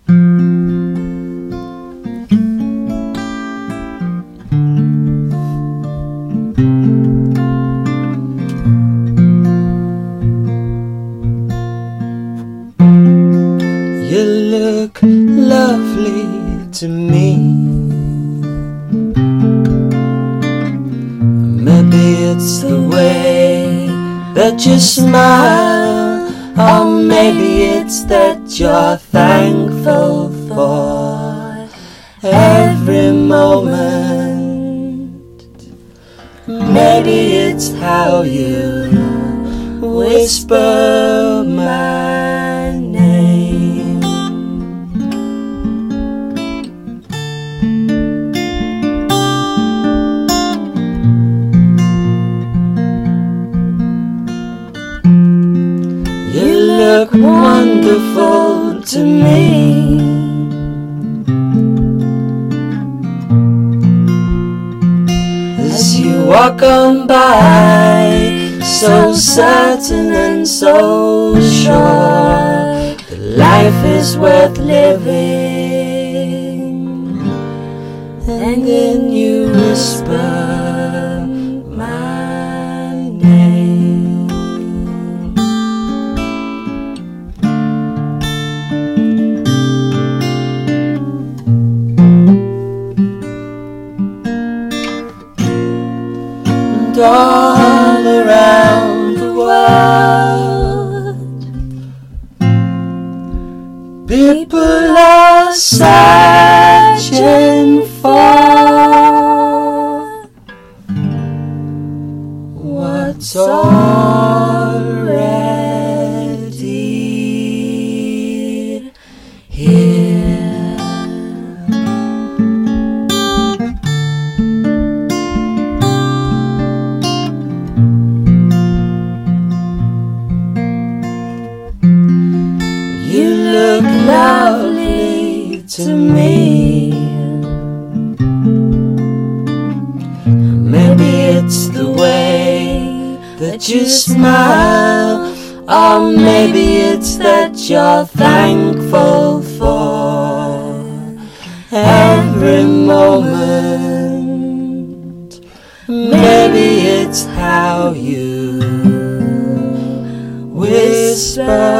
You look lovely to me. Maybe it's the way that you smile, or maybe it's that you're thankful for every moment. Maybe it's how you whisper my name. You look wonderful to me. As you walk on by, so certain and so sure that life is worth living, and then you whisper my name. And all around the world, people are searching for what's already here. You look lovely to me. Maybe it's the way that you smile, or maybe it's that you're thankful for every moment. Maybe it's how you whisper